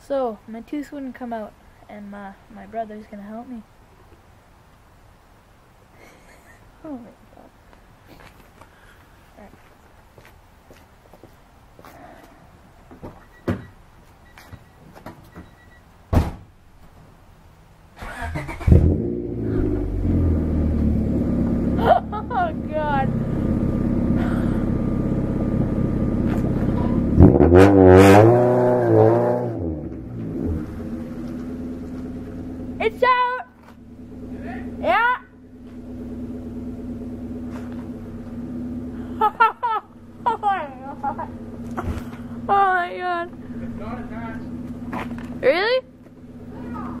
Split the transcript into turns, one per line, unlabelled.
So, my tooth wouldn't come out, and my brother's gonna help me. Oh my